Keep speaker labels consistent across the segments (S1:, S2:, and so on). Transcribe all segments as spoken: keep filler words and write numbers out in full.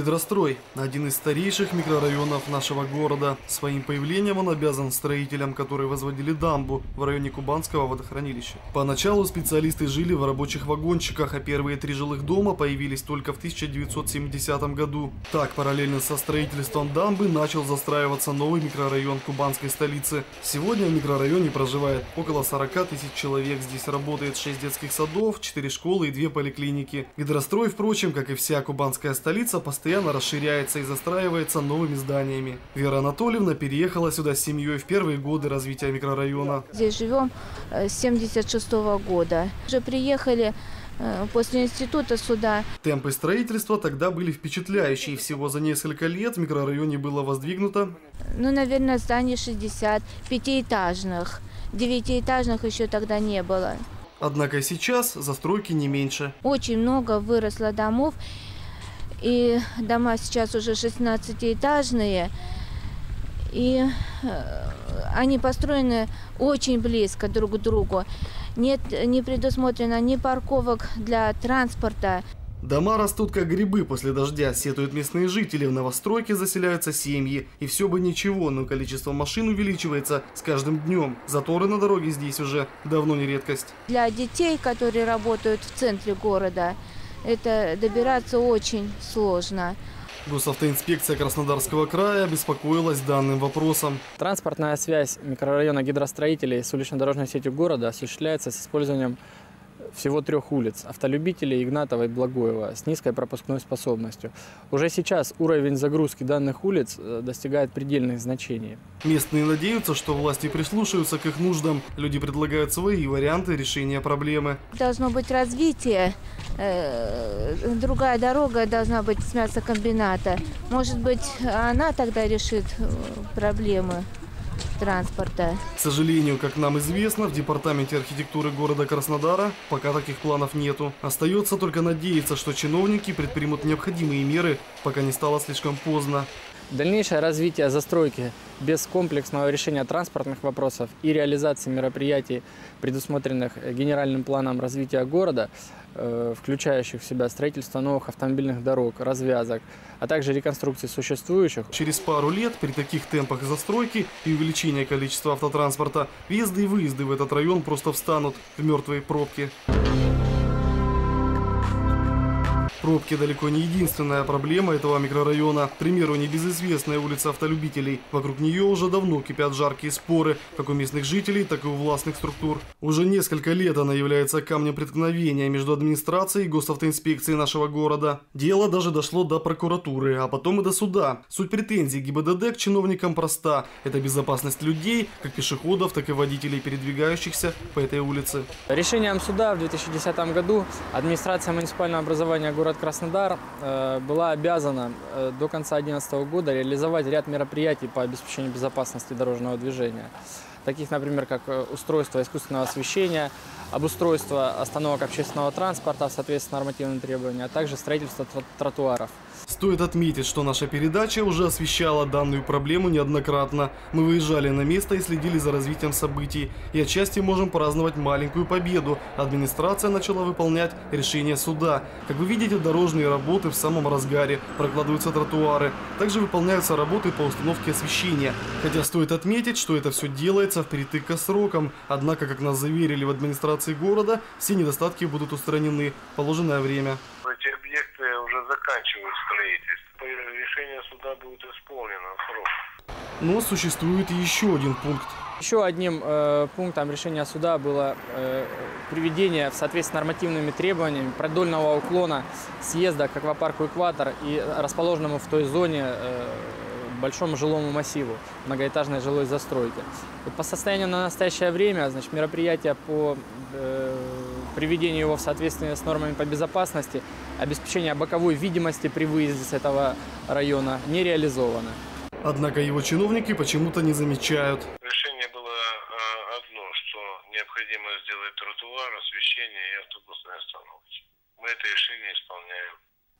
S1: Гидрострой – один из старейших микрорайонов нашего города. Своим появлением он обязан строителям, которые возводили дамбу в районе Кубанского водохранилища. Поначалу специалисты жили в рабочих вагончиках, а первые три жилых дома появились только в тысяча девятьсот семидесятом году. Так, параллельно со строительством дамбы начал застраиваться новый микрорайон кубанской столицы. Сегодня в микрорайоне проживает около сорока тысяч человек. Здесь работает шесть детских садов, четыре школы и две поликлиники. Гидрострой, впрочем, как и вся кубанская столица, постоянно расширяется и застраивается новыми зданиями. Вера Анатольевна переехала сюда с семьей в первые годы развития микрорайона.
S2: Здесь живем с семьдесят шестого года. Уже приехали после института сюда.
S1: Темпы строительства тогда были впечатляющие. Всего за несколько лет в микрорайоне было воздвигнуто,
S2: ну, наверное, зданий шестьдесят, пятиэтажных. Девятиэтажных еще тогда не было.
S1: Однако сейчас застройки не меньше.
S2: Очень много выросло домов. И дома сейчас уже шестнадцатиэтажные. И они построены очень близко друг к другу. Нет, не предусмотрено ни парковок для транспорта.
S1: Дома растут как грибы после дождя, сетуют местные жители. В новостройке заселяются семьи. И все бы ничего, но количество машин увеличивается с каждым днем. Заторы на дороге здесь уже давно не редкость.
S2: Для детей, которые работают в центре города, это добираться очень сложно.
S1: Госавтоинспекция Краснодарского края обеспокоилась данным вопросом.
S3: Транспортная связь микрорайона гидростроителей с улично-дорожной сетью города осуществляется с использованием всего трех улиц – Автолюбителей, Игнатова и Благоева с низкой пропускной способностью. Уже сейчас уровень загрузки данных улиц достигает предельных значений.
S1: Местные надеются, что власти прислушаются к их нуждам. Люди предлагают свои варианты решения проблемы.
S2: Должно быть развитие. Другая дорога должна быть с мясокомбината. Может быть, она тогда решит проблемы транспорта.
S1: К сожалению, как нам известно, в департаменте архитектуры города Краснодара пока таких планов нету. Остается только надеяться, что чиновники предпримут необходимые меры, пока не стало слишком поздно.
S3: Дальнейшее развитие застройки без комплексного решения транспортных вопросов и реализации мероприятий, предусмотренных генеральным планом развития города, э, включающих в себя строительство новых автомобильных дорог, развязок, а также реконструкции существующих.
S1: Через пару лет при таких темпах застройки и увеличения количества автотранспорта въезды и выезды в этот район просто встанут в мертвые пробки. Пробки далеко не единственная проблема этого микрорайона. К примеру, небезызвестная улица Автолюбителей. Вокруг нее уже давно кипят жаркие споры, как у местных жителей, так и у властных структур. Уже несколько лет она является камнем преткновения между администрацией и госавтоинспекцией нашего города. Дело даже дошло до прокуратуры, а потом и до суда. Суть претензий ГИБДД к чиновникам проста. Это безопасность людей, как пешеходов, так и водителей, передвигающихся по этой улице.
S3: Решением суда в две тысячи десятом году администрация муниципального образования города Краснодар э, была обязана э, до конца две тысячи одиннадцатого года реализовать ряд мероприятий по обеспечению безопасности дорожного движения. Таких, например, как устройство искусственного освещения, обустройство остановок общественного транспорта в соответствии с нормативными требованиями, а также строительство тр тротуаров.
S1: Стоит отметить, что наша передача уже освещала данную проблему неоднократно. Мы выезжали на место и следили за развитием событий. И отчасти можем праздновать маленькую победу. Администрация начала выполнять решение суда. Как вы видите, дорожные работы в самом разгаре. Прокладываются тротуары. Также выполняются работы по установке освещения. Хотя стоит отметить, что это все делается впритык к срокам. Однако, как нас заверили в администрации города, все недостатки будут устранены в положенное время.
S4: Эти объекты уже заканчивают строительство. Решение суда будет исполнено в срок.
S1: Но существует еще один пункт.
S3: Еще одним э, пунктом решения суда было э, приведение в соответствии с нормативными требованиями продольного уклона съезда к аквапарку «Экватор» и расположенному в той зоне э, большому жилому массиву многоэтажной жилой застройки. Вот по состоянию на настоящее время, значит, мероприятия по э, приведению его в соответствии с нормами по безопасности, обеспечение боковой видимости при выезде с этого района не реализовано.
S1: Однако его чиновники почему-то не замечают.
S4: Решение было одно, что необходимо сделать тротуар, освещение и автобусные остановки. Мы это решение исполняем.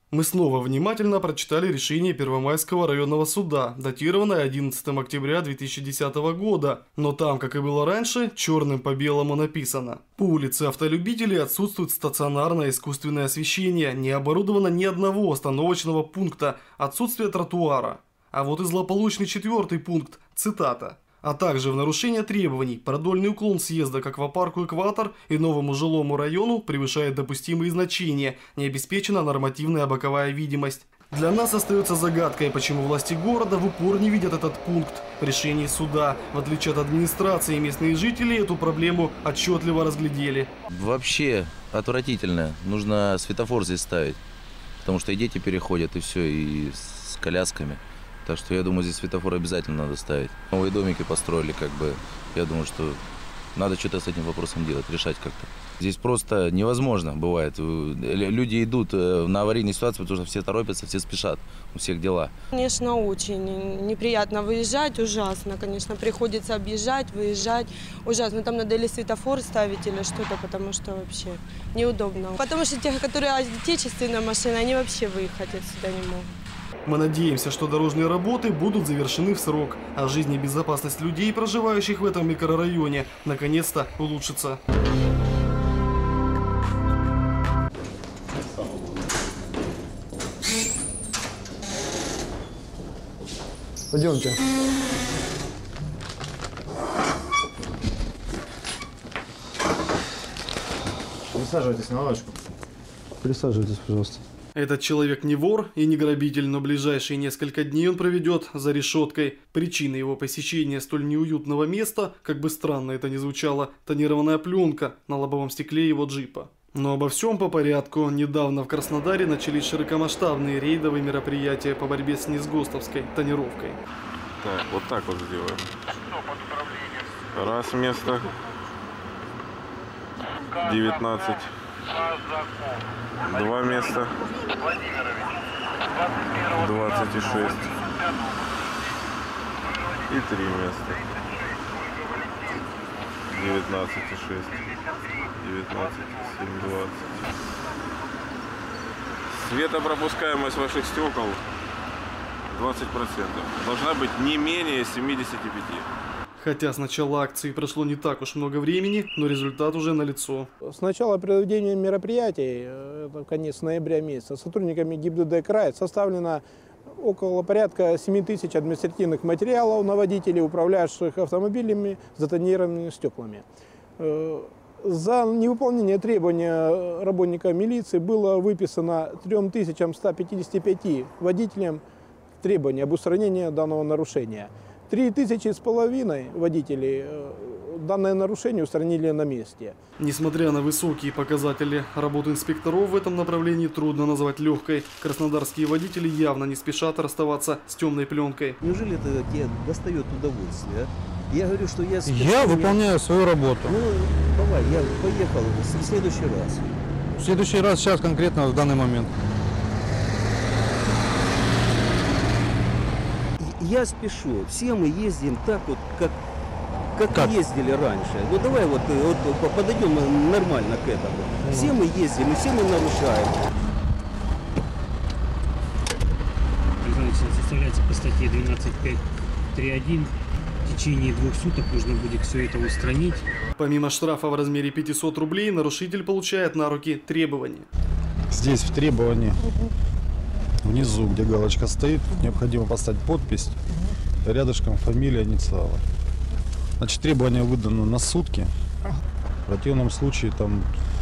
S1: Мы снова внимательно прочитали решение Первомайского районного суда, датированное одиннадцатого октября две тысячи десятого года. Но там, как и было раньше, черным по белому написано: по улице Автолюбителей отсутствует стационарное искусственное освещение, не оборудовано ни одного остановочного пункта, отсутствие тротуара. А вот и злополучный четвертый пункт, цитата. А также в нарушение требований продольный уклон съезда к аквапарку «Экватор» и новому жилому району превышает допустимые значения, не обеспечена нормативная боковая видимость. Для нас остается загадкой, почему власти города в упор не видят этот пункт в решении суда. В отличие от администрации, местные жители эту проблему отчетливо разглядели.
S5: Вообще отвратительно. Нужно светофор здесь ставить, потому что и дети переходят, и все, и с колясками. Так что я думаю, здесь светофор обязательно надо ставить. Новые домики построили, как бы. Я думаю, что надо что-то с этим вопросом делать, решать как-то. Здесь просто невозможно бывает. Люди идут на аварийные ситуации, потому что все торопятся, все спешат, у всех дела.
S6: Конечно, очень неприятно выезжать, ужасно. Конечно, приходится объезжать, выезжать. Ужасно. Там надо или светофор ставить, или что-то, потому что вообще неудобно. Потому что те, которые отечественные машины, они вообще выехать отсюда не могут.
S1: Мы надеемся, что дорожные работы будут завершены в срок, а жизнь и безопасность людей, проживающих в этом микрорайоне, наконец-то улучшится.
S7: Пойдемте. Присаживайтесь на лавочку. Присаживайтесь, пожалуйста.
S1: Этот человек не вор и не грабитель, но ближайшие несколько дней он проведет за решеткой. Причиной его посещения столь неуютного места, как бы странно это ни звучало, тонированная пленка на лобовом стекле его джипа. Но обо всем по порядку. Недавно в Краснодаре начались широкомасштабные рейдовые мероприятия по борьбе с низгостовской тонировкой.
S8: Так, вот так вот сделаем. Раз место. девятнадцать. Два места. двадцать шесть. И три места. девятнадцать шесть. девятнадцать семь двадцать. Светопропускаемость ваших стекол двадцать процентов. Должна быть не менее семидесяти пяти.
S1: Хотя с начала акции прошло не так уж много времени, но результат уже налицо.
S9: С начала проведения мероприятий, это конец ноября месяца, сотрудниками ГИБДД края составлено около порядка семи тысяч административных материалов на водителей, управляющих автомобилями с затонированными стеклами. За невыполнение требования работника милиции было выписано трём тысячам ста пятидесяти пяти водителям требования об устранении данного нарушения. Три тысячи с половиной водителей данное нарушение устранили на месте.
S1: Несмотря на высокие показатели работы инспекторов в этом направлении, трудно назвать легкой. Краснодарские водители явно не спешат расставаться с темной пленкой.
S10: Неужели это тебе достает удовольствие? А? Я говорю, что я...
S7: Я выполняю свою работу.
S10: Ну, давай, я поехал в следующий раз.
S7: В следующий раз, сейчас конкретно, в данный момент.
S10: Я спешу. Все мы ездим так вот, как, как, как? ездили раньше. Ну давай вот, вот подойдем нормально к этому. Все мы ездим, и все мы нарушаем.
S11: Составляется по статье двенадцать пять три один. В течение двух суток нужно будет все это устранить.
S1: Помимо штрафа в размере пятисот рублей, нарушитель получает на руки требования.
S7: Здесь в требовании внизу, где галочка стоит, необходимо поставить подпись, рядышком фамилия, инициалы. Значит, требование выдано на сутки. В противном случае там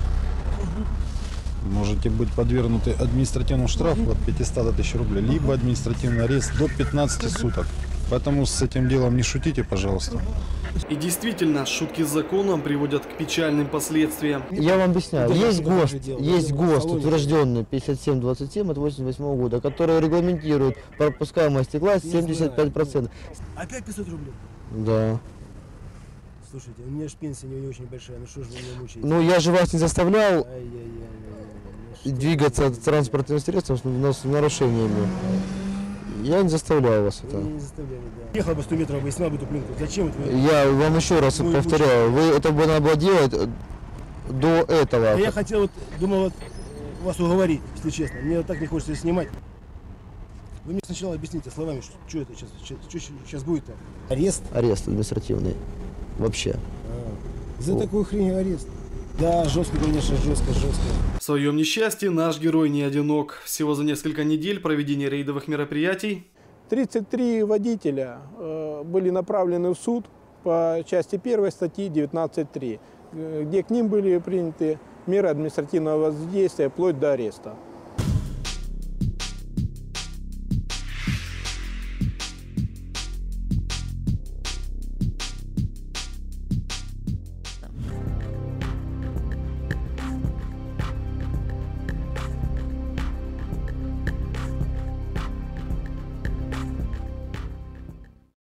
S7: можете быть подвергнуты административному штрафу от пятисот до тысячи рублей, либо административный арест до пятнадцати суток. Поэтому с этим делом не шутите, пожалуйста.
S1: И действительно, шутки с законом приводят к печальным последствиям.
S12: Я вам объясняю. Есть ГОСТ, есть ГОСТ, утвержденный пятьдесят семь двадцать семь от восемьдесят восьмого года, который регламентирует пропускаемость стекла семьдесят пять процентов.
S13: Опять пятьсот рублей?
S12: Да.
S13: Слушайте, у меня же пенсия не очень большая, ну что же вы меня мучаете?
S12: Ну я же вас не заставлял
S13: Ай -яй -яй -яй.
S12: двигаться транспортным средством с нарушениями. Я не заставляю вас это.
S13: Не заставляю, да. Ехал бы сто метров, бы и снял бы эту пленку. Зачем это?
S12: Я вам еще раз Ой, повторяю, вы это бы надо было делать до этого.
S13: А я хотел, вот, думал, вот, вас уговорить, если честно. Мне так не хочется снимать. Вы мне сначала объясните словами, что, что это сейчас, что, что сейчас будет-то? Арест?
S12: Арест административный. Вообще.
S13: А, за такую хрень арест. Да, жестко, конечно, жестко, жестко.
S1: В своем несчастье наш герой не одинок. Всего за несколько недель проведения рейдовых мероприятий
S9: тридцать три водителя э, были направлены в суд по части первой статьи девятнадцать три, где к ним были приняты меры административного воздействия вплоть до ареста.